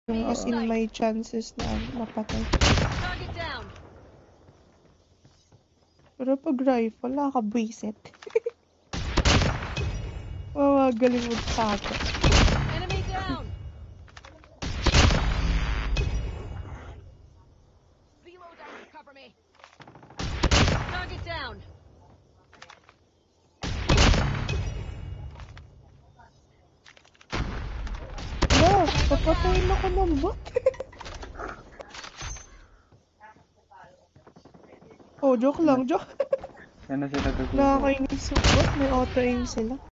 Yung as in may chances na mapatay. Target down. Pero pag rifle, nakakabwisit. Galing magtato. Enemy down. Reload out. Cover me. Target down. Papatayin ako ng bot. Oh, joke lang, joke. Sana sila tututo. Nakakainis yung bot, may auto-aim sila.